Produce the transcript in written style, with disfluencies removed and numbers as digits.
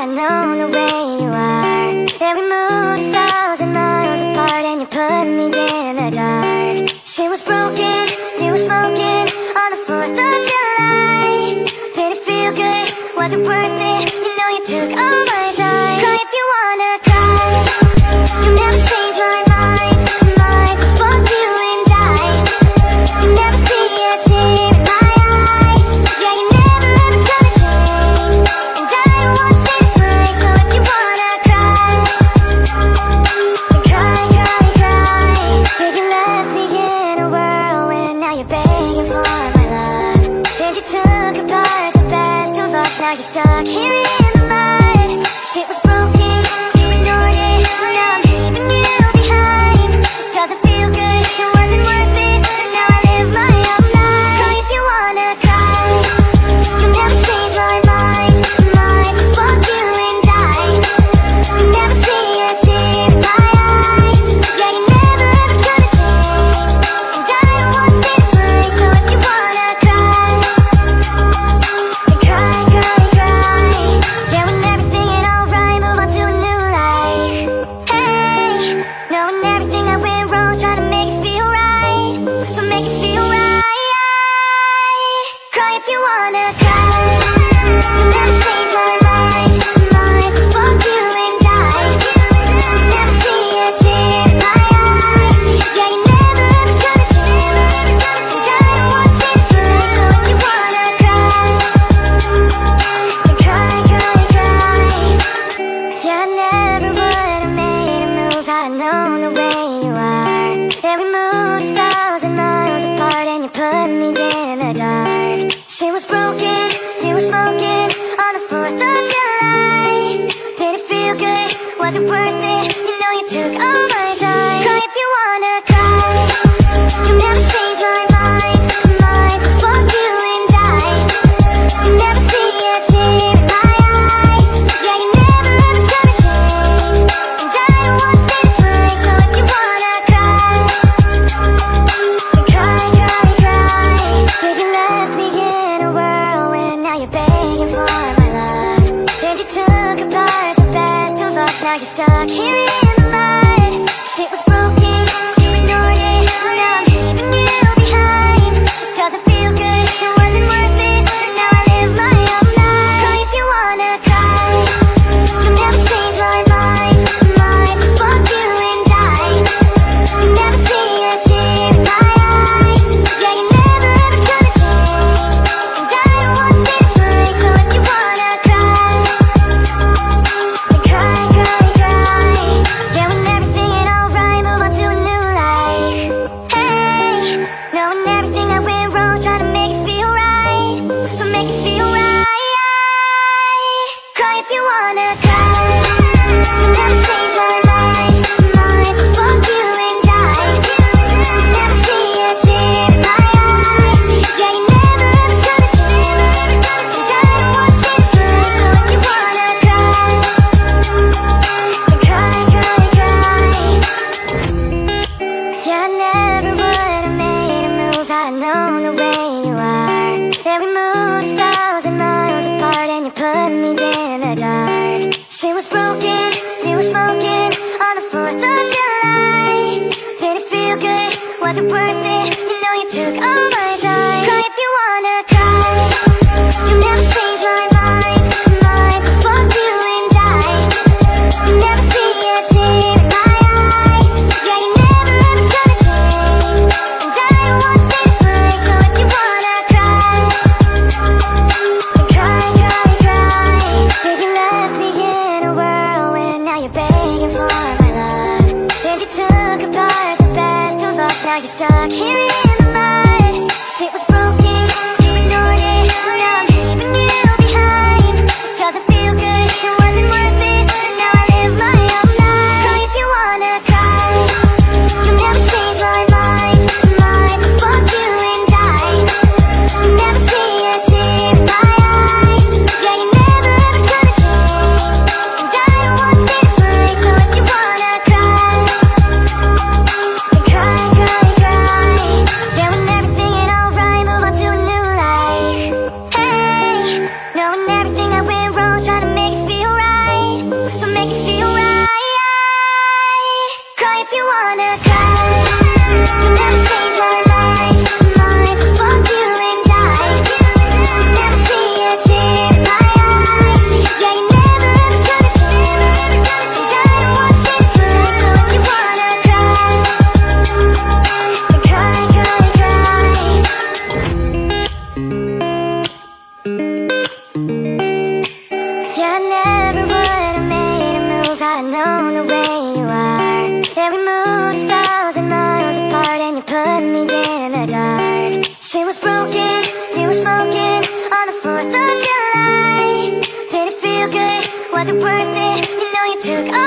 I'd known the way you are. And we moved 1,000 miles apart, and you put me in the dark. She was broken, you were smoking on the 4th of July. Did it feel good? Was it worth it? You know you took all my time. Cry if you wanna cry. You never changed my mind, so fuck you and die. You never see a tear in my eye. Yeah, you never ever gonna change, and I don't wanna stay this way. So if you wanna cry, then cry, cry, cry. Yeah, you left me in a whirlwind, now you're begging for my love. Then you took apart the best of us, now you're stuck here in the mud. Shit was broken, you ignored it, now I'm leaving you behind. Doesn't feel good, it wasn't worth it, and now I live my own life. Cry if you wanna cry. You never changed my mind, so fuck you and die. You never see a tear in my eye. Yeah, you never ever gonna change, and I don't wanna stay this way. So if you wanna cry, then cry, cry, cry. Yeah, when everything ain't alright, move on to a new life. Hey, knowing everything that went wrong, trying to make it feel right. So make it feel right. Cry if you wanna cry. You never changed my mind, so fuck you and die. You never see a tear in my eye. Yeah, you never ever gonna change, and I don't wanna stay this way. So if you wanna cry, then cry, cry, cry. Yeah, I never would've made a move had I known the way you are. And we moved 1,000 miles apart, and you put me in the dark. She was broken, you were smoking on the 4th of July. Did it feel good? Was it worth it? You know you took all my time. Cry if you wanna cry. You never changed my mind, so fuck you and die. You never see a tear in my eye. Yeah, you never ever gonna change, and I don't wanna stay this way. So if you wanna cry, then cry, cry, cry. Yeah, you left me in a whirlwind, now you're begging for my love. Then you took apart the best of us, now you're stuck here in the mud. Shit was broken, you ignored it, now I'm leaving you behind. Doesn't feel good, it wasn't worth it, and now I live my own life. Cry if you wanna cry. You never changed my mind, so fuck you and die. You never see a tear in my eye. Yeah, you never ever gonna change, and I don't wanna stay this way. So if you wanna cry, then cry, cry, cry. Yeah, when everything ain't alright, move on to a new life. Hey, knowing everything that went wrong, trying to make it feel right. So make it feel right. Cry if you wanna cry. You never changed my mind, so fuck you and die. You never see a tear in my eye. Yeah, you never ever gonna change, and I don't wanna stay this way. So if you wanna cry, then cry, cry, cry. Yeah, I never would've made a move had I known the way you are. And we moved 1,000 miles apart, and you put me in the dark. She was broken, you were smoking on the 4th of July. Did it feel good? Was it worth it? You know you took all my time. Cry if you wanna cry. You never changed my mind, so fuck you and die. You never see a tear in my eye. Yeah, you never ever gonna change, and I don't wanna stay this way. So if you wanna cry, then cry, cry, cry. Yeah, you left me in a whirlwind, know the way you are. And we moved 1,000 miles apart, and you put me in the dark. She was broken, you were smoking on the 4th of July. Did it feel good? Was it worth it? You know you took